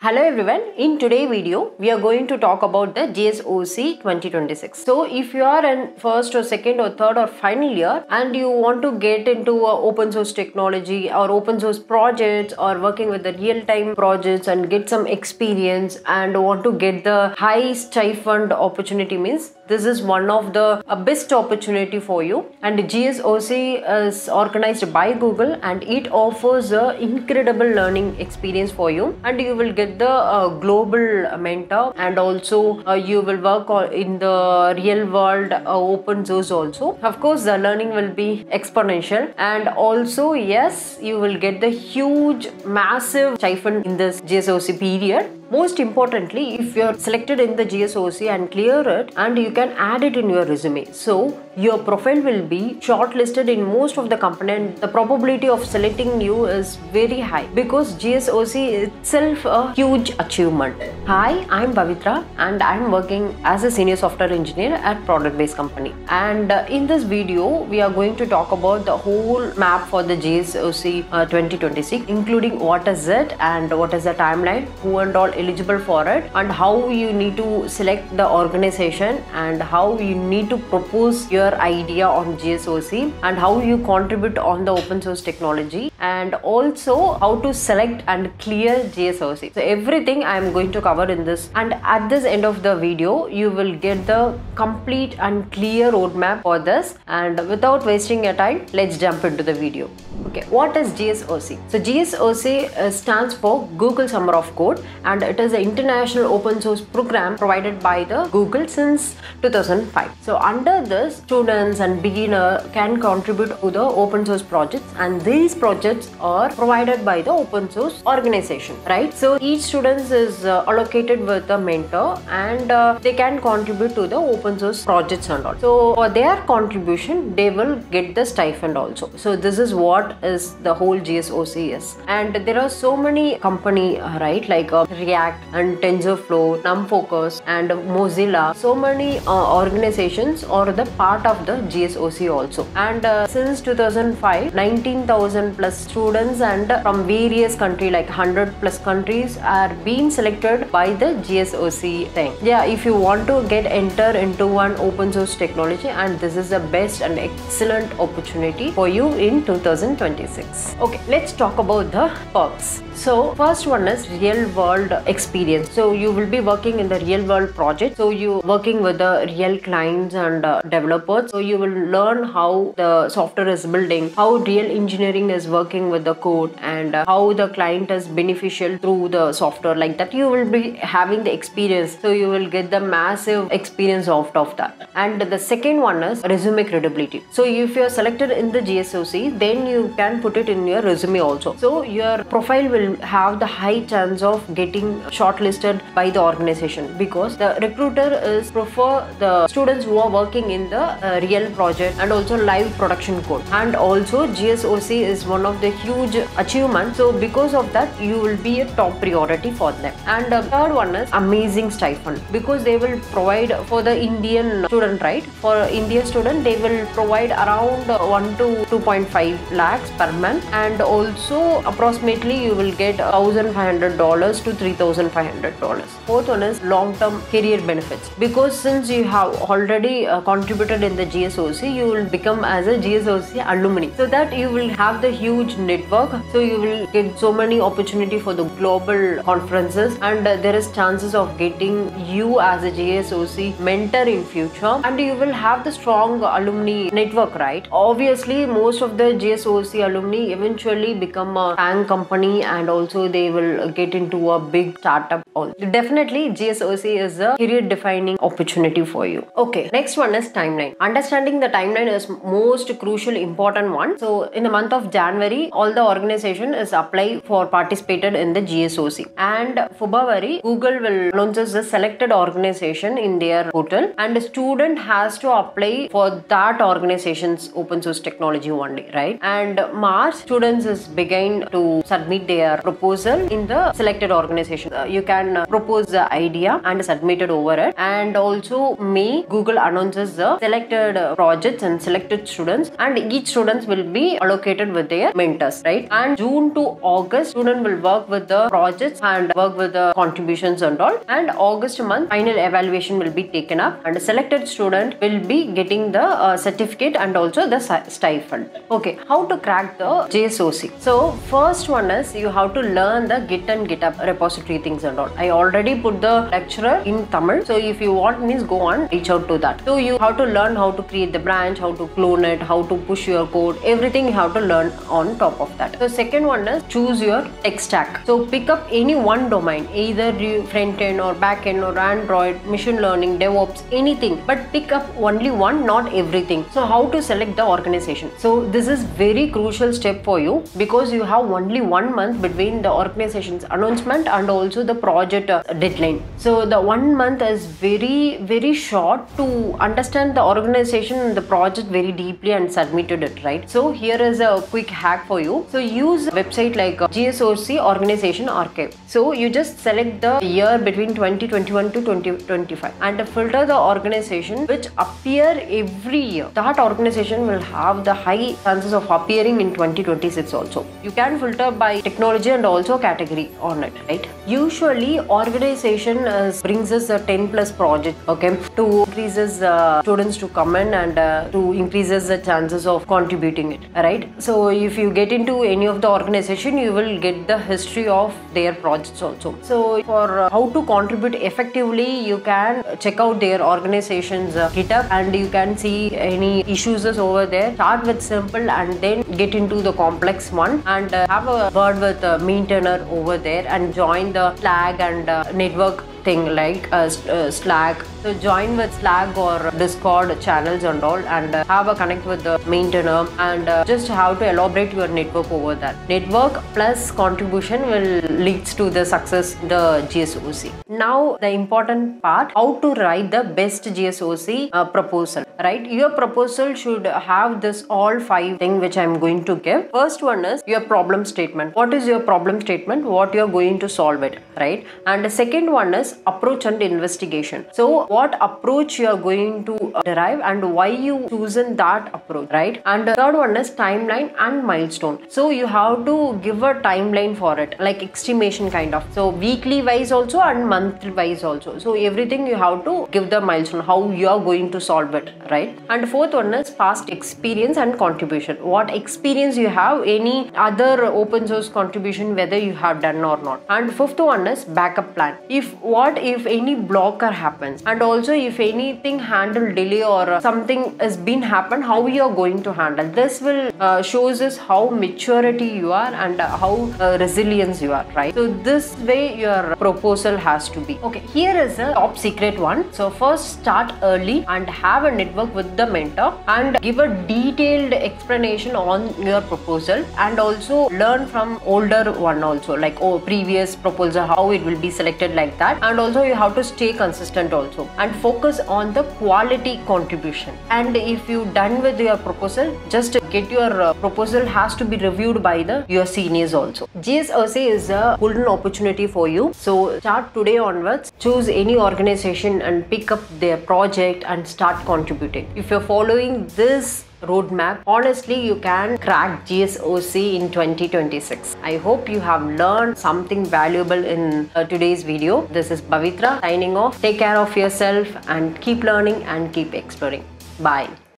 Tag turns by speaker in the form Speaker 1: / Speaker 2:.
Speaker 1: Hello everyone, in today's video we are going to talk about the GSOC 2026. So if you are in first or second or third or final year and you want to get into open source technology or open source projects or working with the real-time projects and get some experience and want to get the high stipend opportunity, means this is one of the best opportunity for you. And GSOC is organized by Google and it offers a incredible learning experience for you, and you will get the global mentor, and also you will work in the real world open source also. Of course the learning will be exponential, and also yes, you will get the huge massive stipend in this GSOC period. Most importantly, if you are selected in the GSOC and clear it, and you can add it in your resume, so your profile will be shortlisted in most of the company, and the probability of selecting you is very high because GSOC itself a huge achievement. Hi, I'm Pavitra and I'm working as a senior software engineer at product based company. And in this video, we are going to talk about the whole map for the GSOC 2026, including what is it and what is the timeline, who and all eligible for it, and how you need to select the organization, and how you need to propose your idea on GSOC, and how you contribute on the open source technology, and also how to select and clear GSOC. So everything I am going to cover in this, and at this end of the video you will get the complete and clear roadmap for this. And without wasting your time, let's jump into the video. Okay, what is GSOC? So GSOC stands for Google Summer of Code, and it is an international open source program provided by the Google since 2005. So under this, students and beginner can contribute to the open source projects, and these projects are provided by the open source organization, right? So each student is allocated with a mentor, and they can contribute to the open source projects and all. So for their contribution, they will get the stipend also. So this is what is the whole GSOC is. And there are so many company, right, like React and TensorFlow, NumFocus and Mozilla. So many organizations are the part of the GSOC also. And since 2005, 19,000 plus students and from various countries, like 100 plus countries, are being selected by the GSOC thing. Yeah, if you want to get enter into one open source technology, and this is the best and excellent opportunity for you in 2026. Okay, let's talk about the perks. So first one is real world experience. So you will be working in the real world project. So you working with the real clients and developers. So you will learn how the software is building, how real engineering is working with the code, and how the client is beneficial through the software. Like that, you will be having the experience. So you will get the massive experience out of that. And the second one is resume credibility. So if you are selected in the GSOC, then you can put it in your resume also. So your profile will have the high chance of getting shortlisted by the organization, because the recruiter is prefer the students who are working in the real project and also live production code. And also GSOC is one of the huge achievements, so because of that you will be a top priority for them. And the third one is amazing stipend, because they will provide for the Indian student, right? For Indian student, they will provide around 1 to 2.5 lakhs per month, and also approximately you will get $1,500 to $3,500. Fourth one is long-term career benefits, because since you have already contributed in the GSOC, you will become as a GSOC alumni, so that you will have the huge network. So you will get so many opportunity for the global conferences, and there is chances of getting you as a GSOC mentor in future, and you will have the strong alumni network, right? Obviously most of the GSOC alumni eventually become a FAANG company, and also they will get into a big startup also. Definitely GSOC is a career defining opportunity for you. Okay, next one is timeline. Understanding the timeline is most crucial important one. So in the month of January, all the organization is apply for participated in the GSOC, and February Google will announces the selected organization in their portal, and the student has to apply for that organization's open source technology only, right? And March, students is begin to submit their their proposal in the selected organization. You can propose the idea and submit it over it. And also May, Google announces the selected projects and selected students, and each students will be allocated with their mentors, right? And June to August, student will work with the projects and work with the contributions and all. And August month, final evaluation will be taken up, and the selected student will be getting the certificate and also the stipend. Okay, how to crack the JSOC? So first one is you have to learn the Git and GitHub repository things and all. I already put the lecturer in Tamil, so if you want means go on, reach out to that. So you have to learn how to create the branch, how to clone it, how to push your code, everything you have to learn on top of that. So second one is choose your tech stack. So pick up any one domain, either front end or back end or Android, machine learning, DevOps, anything, but pick up only one, not everything. So how to select the organization? So this is very crucial step for you, because you have only 1 month between the organization's announcement and also the project deadline. So the 1 month is very short to understand the organization and the project very deeply and submitted it, right? So here is a quick hack for you. So use a website like JSOC Organization Archive. So you just select the year between 2021 to 2025 and filter the organization which appear every year. That organization will have the high chances of appearing in 2026 also. You can filter by technology and also category on it, right? Usually organization brings us a 10 plus project, okay, to increases students to come in and to increases the chances of contributing it, right? So if you get into any of the organization, you will get the history of their projects also. So for how to contribute effectively, you can check out their organization's GitHub and you can see any issues over there. Start with simple and then get into the complex one, and have a word with the maintainer over there and join the Slack and network thing like Slack. So join with Slack or Discord channels and all, and have a connect with the maintainer, and just have to elaborate your network over that. Network plus contribution will leads to the success the JSOC. Now the important part, how to write the best JSOC proposal, right? Your proposal should have this all 5 things which I am going to give. First one is your problem statement. What is your problem statement? What you are going to solve it, right? And the second one is approach and investigation. So what approach you are going to derive and why you chosen that approach, right? And the third one is timeline and milestone. So you have to give a timeline for it, like estimation kind of. So weekly wise also and monthly wise also. So everything you have to give the milestone, how you are going to solve it, right? And fourth one is past experience and contribution. What experience you have, any other open source contribution, whether you have done or not. And fifth one is backup plan. What if any blocker happens, and also if anything handle delay or something has been happened, how you are going to handle this will shows us how maturity you are and how resilience you are, right? So this way your proposal has to be. Okay, here is a top secret one. So first start early and have a network with the mentor and give a detailed explanation on your proposal, and also learn from older one also, like previous proposal, how it will be selected like that. And also you have to stay consistent also and focus on the quality contribution. And if you done with your proposal, just get your proposal has to be reviewed by your seniors also. JSOC is a golden opportunity for you. So start today onwards, choose any organization and pick up their project and start contributing. If you're following this roadmap, honestly you can crack JSOC in 2026. I hope you have learned something valuable in today's video. This is Pavitra signing off. Take care of yourself and keep learning and keep exploring. Bye.